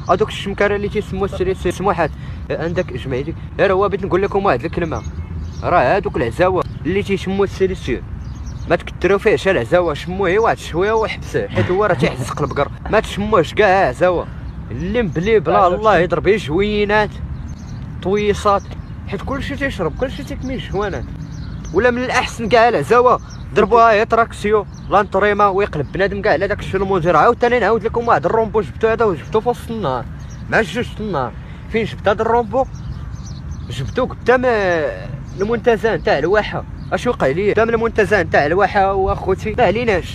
هذوك الشمكاره اللي تيسموا السموحات عندك جمعيتي. غير هو بغيت نقول لكم واحد الكلمه، راه هذوك العزاوه اللي تيشموا السيليسيون ما تكثروا فيه شي العزاوه، شموه واحد شويه وحبسوه، حيت هو راه تيحزق البقر. ما تشموش كاع عزاوه اللي مبلي بلا الله يضرب غير جوينات طويصات، حيت كلشي تيشرب كلشي تيكمي جوانات. ولا من الاحسن كاع العزاوه ضربوها هي تراكسيو لانطريما ويقلب بنادم كاع على داك الشيء المدير. عاوتاني نعاود لكم واحد الرومبو جبتو هذا وجبتو في وسط النهار مع جوج النهار. فين جبت هذا الرومبو؟ جبتو قدام المنتزه تاع الواحه. اش وقع لي قدام المنتزه تاع الواحه واخوتي ما عليناش.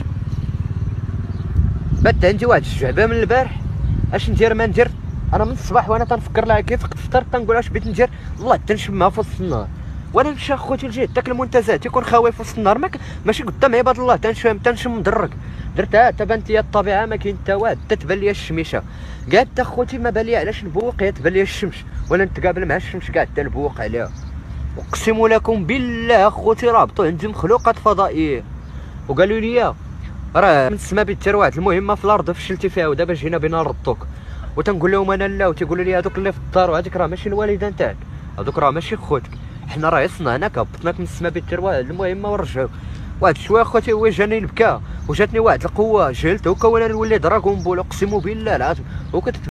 بات عندي واحد الجعبه من البارح، اش ندير ما ندير. انا من الصباح وانا تنفكر لها كيف فطرت تنقول اش بغيت ندير، والله تنشمها في وسط النهار. وانا نمشي اخوتي لجهه داك المنتزه تيكون خاوي في وسط النهار، ماشي قدام عباد الله. تنشم مدرك درتها حتى بانت لي الطبيعه ما كاين حتى واحد، حتى تبان لي الشميشه كاع حتى اخوتي ما بان لي علاش نبوق، هي تبان لي الشمس ولا نتقابل مع الشمس كاع حتى نبوق عليها. اقسم لكم بالله اخوتي رابطوا عندي مخلوقات فضائيه وقالوا لي راه من السما بيتر واحد المهمه في الارض فشلتي فيها ودابا جينا بينا نردوك. وتنقول لهم انا لا، وتيقولوا لي هذوك اللي في الدار وهذيك راه ماشي الوالدين تاعك، هذوك راه ماشي خوتك، حنا راه صنعناك هبطناك من السما بيتر واحد المهمه ورجعوك. واحد شويه اخوتي هو جاني البكا وجاتني واحد القوه جهلت هكا وانا نولي دراغون بول. اقسم بالله العظيم